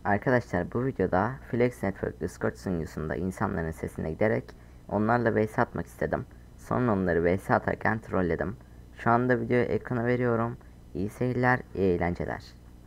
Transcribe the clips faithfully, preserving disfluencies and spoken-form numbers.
Arkadaşlar bu videoda Flex Network Discord sunucusunda insanların sesine giderek onlarla vs atmak istedim. Sonra onları vs atarken trolledim. Şu anda videoyu ekrana veriyorum. İyi seyirler, iyi eğlenceler.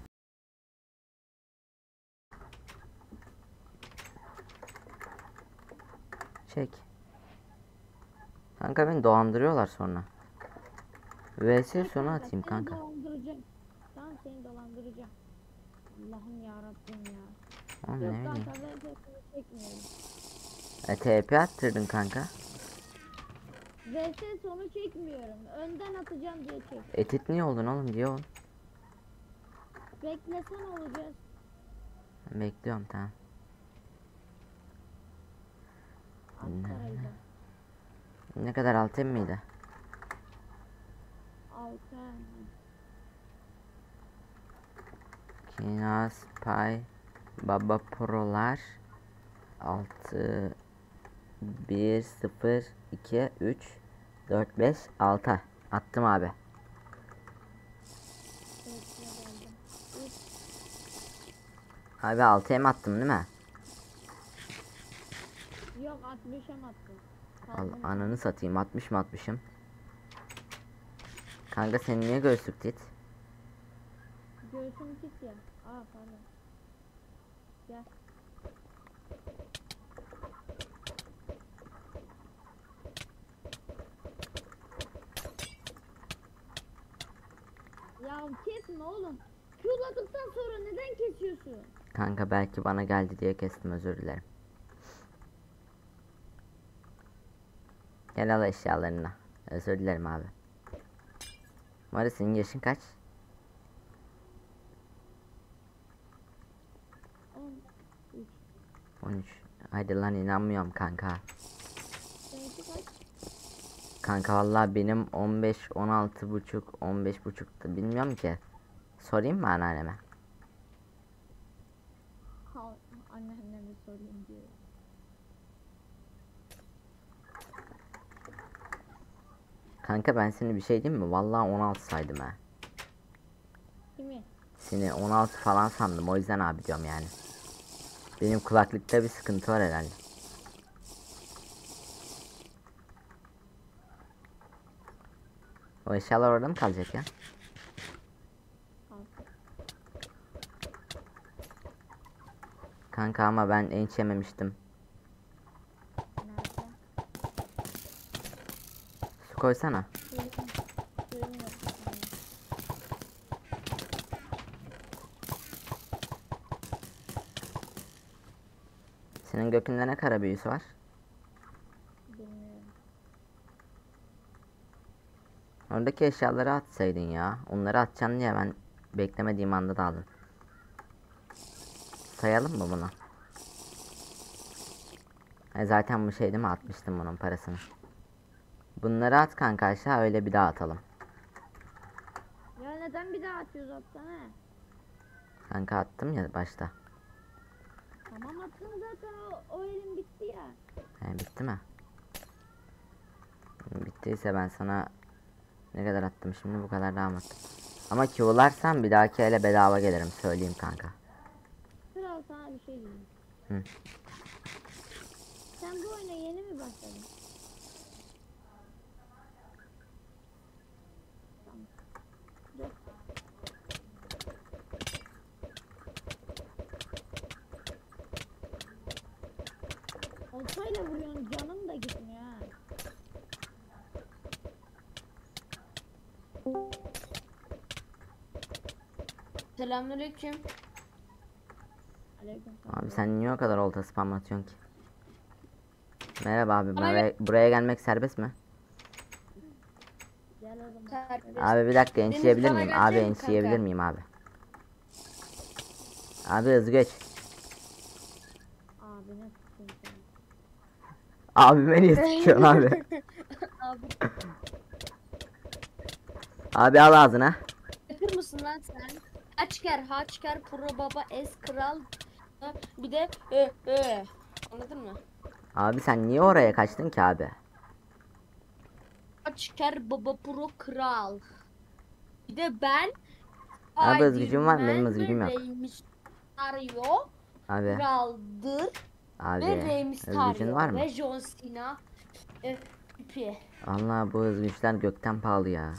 Çek. Kanka beni dolandırıyorlar sonra. Vs sonu atayım kanka. Seni dolandıracağım. Tamam seni dolandıracağım. Allah'ım yarabbim ya. Oğlum Yok ne bileyim. kanka ben sesini çekmiyorum. E, T P attırdın kanka. V S sonu çekmiyorum. Önden atacağım diye çek. Etit niye oldun oğlum diye ol. Beklesen olacağız. Bekliyorum tamam. Ankara'ydı. Ne kadar altın mıydı? Altı. Kinas Pay Baba Prolar altı bir sıfır iki üç dört beş altı attım abi. Abi altıya mı attım değil mi? Yok altmışa mı attın? Al, ananı satayım, altmış mı atmışım? Kanka senin niye göğüslük tit? Göğsüm pis ya. Aa pardon. Gel. Ya kesme oğlum. Q'ladıktan sonra neden kesiyorsun? Kanka belki bana geldi diye kestim, özür dilerim. Gel al eşyalarını. Özür dilerim abi. Mari senin yaşın kaç? on üç. Haydi lan, inanmıyorum kanka. Seninki kaç? Kanka vallahi benim on beş on altı buçuk on beş buçuktu, bilmiyorum ki. Sorayım mı anneanneme? Ha, anneanneme sorayım diyor. Kanka ben seni bir şey diyeyim mi? Vallahi on altı saydım ha. Kimi? Seni on altı falan sandım, o yüzden abi diyorum yani. Benim kulaklıkta bir sıkıntı var herhalde. O eşyalar orada mı kalacak ya? Kanka ama ben enç yememiştim. Nerede? Su koysana. Suyum, suyum yok. Senin gökünde ne kara büyüsü var? Bilmiyorum. Oradaki eşyaları atsaydın ya. Onları atacaksın diye ben beklemediğim anda da aldım. Sayalım mı bunu? E zaten bu şey değil mi? Atmıştım bunun parasını. Bunları at kanka aşağı, öyle bir daha atalım. Ya neden bir daha atıyoruz atsana? Kanka attım ya başta. Tamam attın zaten o, o elin bitti ya. He, bitti mi? Bittiyse ben sana ne kadar attım şimdi, bu kadar daha attım. Ama Q'larsan bir dahaki ele bedava gelirim, söyleyeyim kanka. Kral sana bir şey diyeyim. Hı. Sen bu oyuna yeni mi başladın? Tamam. Dur. Oltayla vuruyorsun, canım da gitmiyor ha. Selamünaleyküm. Aleykümselam. Abi sen niye o kadar olta spam atıyorsun ki? Merhaba abi, Bana buraya, buraya gelmek serbest mi? Gel o zaman. Serbest. Abi bir dakika, Deniz ençiyebilir bana miyim? gelecek Abi mi ençiyebilir kanka? miyim abi? Abi hızlı geç. Abi ne tutayım seni? Abi beni sıkıyorsun abi. Abi Abi al ağzına. yapır mısın lan sen? Haçker, Haçker, Pro Baba, Es Kral. Bir de ö ö. Anladın mı? Abi sen niye oraya kaçtın ki abi? Haçker, Baba, Pro, Kral. Bir de ben Abi hız gücüm var mı? Benim Spiderman hız gücüm ve yok. Reymiş. Mario, Abi Kral'dır abi ve Rey hız gücün Mysterio var mı? ve John Cena. E, Pipi. Allah bu hız güçler gökten pahalı ya.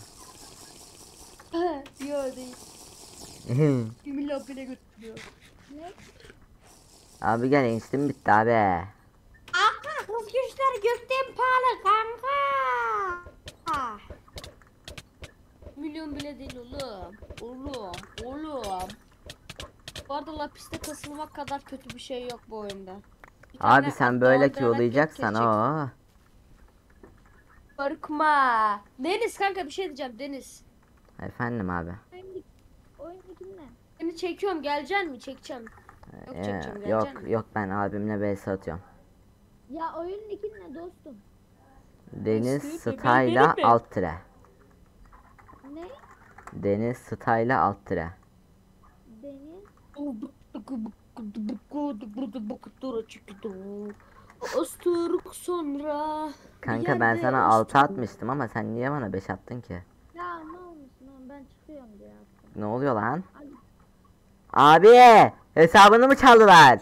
Yok değil. bir milyon bile götürüyor. Ne? Abi gel instim bitti abi. Kanka hız güçler gökten pahalı kanka. Ah. Milyon bile değil oğlum. Oğlum. Oğlum. Bu arada lapiste kasılmak kadar kötü bir şey yok bu oyunda. Bir Abi tane sen at böyle dolandırarak kiyoluyacaksan yok keseceksin. o. Korkma. Deniz kanka bir şey diyeceğim Deniz. Efendim abi. Oyun, oyun ne? Seni çekiyorum geleceksin mi? Çekeceğim. Yok Ee, çekeceğim yok geleceksin mi? yok ben abimle vs atıyorum. Ya oyunun ikin ne dostum? Deniz Eski Style'a bebeğim. alt tire. Ne? Deniz Style'a alt tire. Deniz. Osturuk sonra. Kanka bir ben yerde sana altı osturuk. atmıştım ama sen niye bana beş attın ki? Ya ne olmuşsun oğlum ben çıkıyorum diye attım. Ne oluyor lan? Abi, Abi hesabını mı çaldılar?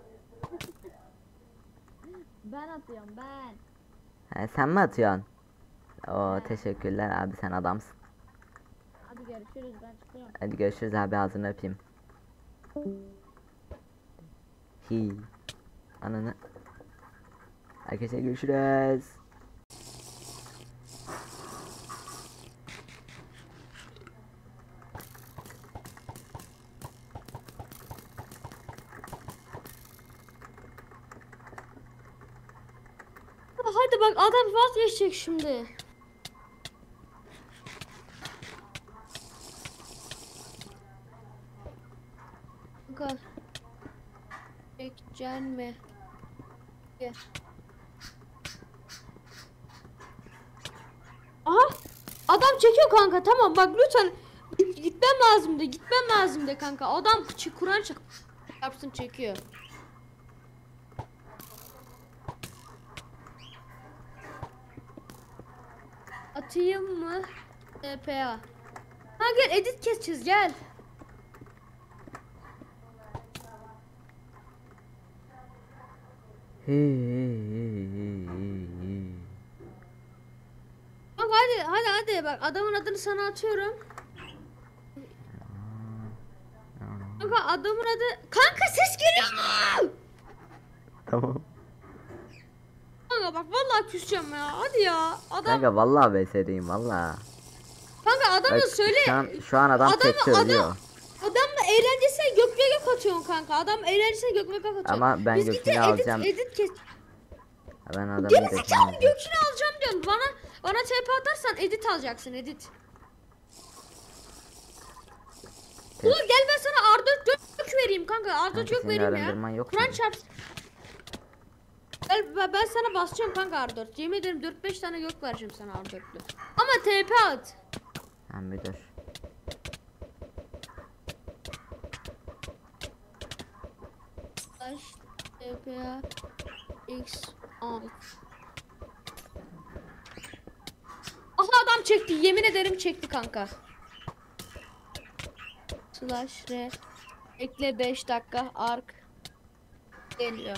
ben atıyorum ben. He, sen mi atıyorsun? Oo He. teşekkürler abi sen adamsın. Hadi görüşürüz ben çıkıyorum. Hadi görüşürüz abi ağzını öpeyim. Hi. Ananı. Arkadaşlar görüşürüz. Hadi bak adam vazgeçecek şimdi. Kanka. Çekeceksin mi? Gel. Aha! Adam çekiyor kanka tamam bak lütfen gitmem lazım de gitmem lazım de kanka adam ç- Kur'an çek yapsın çekiyor. Atayım mı? T P A. Ha gel edit keseceğiz gel. Hi, hi, hi, hi, hi. Bak hadi hadi hadi bak adamın adını sana atıyorum. Kanka adamın adı kanka ses geliyor mu? Tamam. Kanka bak vallahi küseceğim ya hadi ya adam Kanka vallahi vs'deyim vallahi. kanka adamı Bak, söyle. Şu an, şu an adam Adamı- tekte adam- ölüyor. Adamla eğlencesine gökme gök atıyorsun kanka. Adam eğlencesine gökme gök atıyor. Ama ben Biz gökünü gidince alacağım. Edit, edit kes. Ben adamın Geri götünü zekalı alacağım. gökünü alacağım diyorsun. Bana bana T P atarsan edit alacaksın edit. Tes- Ulan gel ben sana R dört gök vereyim kanka. R dört Kanka gök senin vereyim arındırman ya. yok Kur'an mu? çarpsın. Gel ben, ben sana basacağım kanka R dört. Yemin ederim dört beş tane gök vereceğim sana R dörtlü. Ama T P at. Sen bir dur. Baş T P A X on. Aha adam çekti. Yemin ederim çekti kanka. Slash R ekle beş dakika ark geliyor.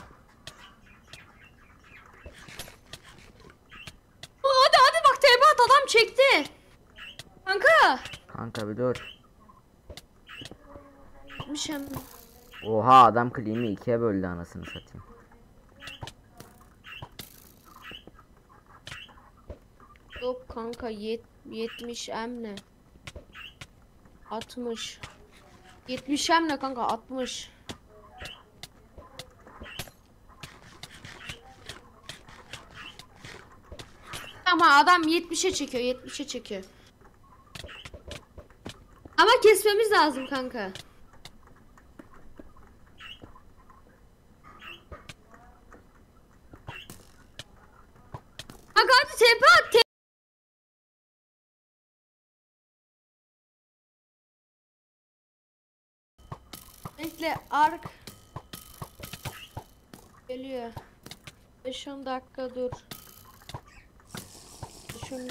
Aa, hadi hadi bak T P at adam çekti. Kanka. Kanka bir dur. Gitmişim. Oha adam klimi ikiye böldü anasını satayım. Yok kanka yet, yetmiş em ne? altmış. yetmiş em ne kanka altmış. Ama adam yetmişe çekiyor yetmişe çekiyor. Ama kesmemiz lazım kanka. Kanka hadi tepe at. Te Bekle ark geliyor. beş on dakika dur. Şunu.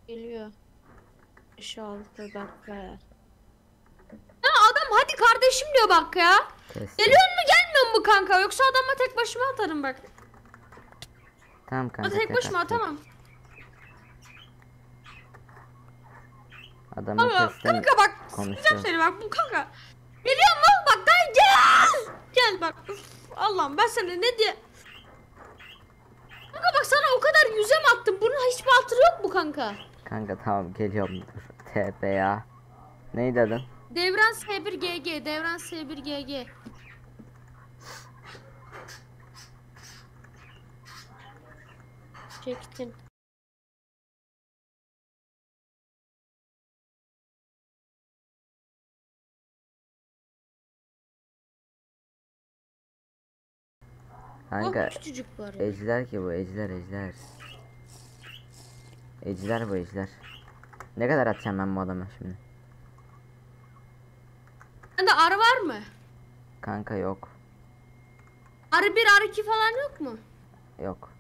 Geliyor. beş altı dakika. Ha adam hadi kardeşim diyor bak ya. Kestim. Geliyor mu gelmiyor mu kanka? Yoksa adama tek başıma atarım bak. Tamam kanka. Hadi tek başıma atacağım. atamam. Adamı Ama kestim. kanka bak konuşuyor. sıkacağım seni bak bu kanka. Geliyor mu? Bak gel gel. Gel bak. Üf, Allah'ım ben sana ne diye. Kanka bak sana o kadar yüze mi attım? Bunun hiçbir hatırı yok mu kanka? Kanka tamam geliyorum dur. T P ya. Neydi adın? Devran S bir G G. Devran S bir G G. Çektin. Kanka Bak küçücük var ya. ejder ki bu ejder ejder. Ejder bu ejder. Ne kadar atacağım ben bu adama şimdi? Sende arı var mı? Kanka yok. Arı bir arı iki falan yok mu? Yok.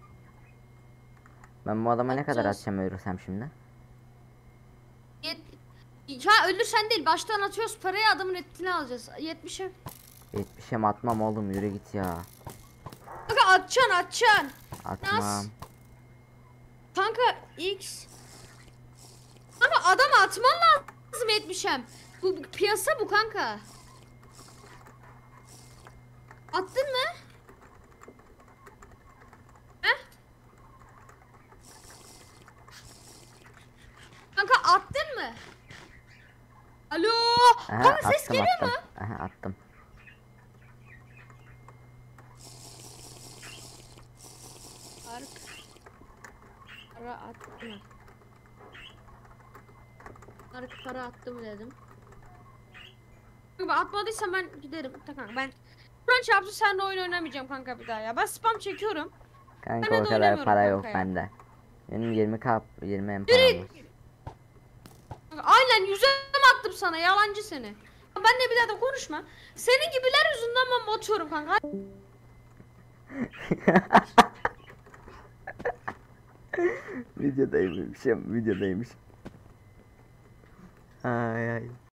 Ben bu adama ne kadar Atacağız. atacağım ölürsem şimdi? Yet ya ölürsen değil baştan atıyoruz parayı adamın etini alacağız. yetmişe. yetmişe mi atmam oğlum yürü git ya. Kanka atacaksın atacaksın. Atmam. Nas. Kanka X. Kanka adam atman lazım yetmişem. Bu bu piyasa bu kanka. Attın mı? Heh? Kanka attın mı? Alo. Aha, Kanka ses attım, geliyor attım. mu? Aha, attım. Ark. Para attım. Ark para attım dedim. Kanka atmadıysam ben giderim. Kanka ben Kur'an çarptı senle oyun oynamayacağım kanka bir daha ya. Ben spam çekiyorum. Kanka Ben o de kadar oynamıyorum para yok kanka ya. bende. Benim yirmi k yirmi M param Yürü. var. Kanka, aynen yüzüme attım sana yalancı seni. Benle bir daha da konuşma. Senin gibiler yüzünden ben batıyorum kanka. Videodaymışım, videodaymış. Ay ay.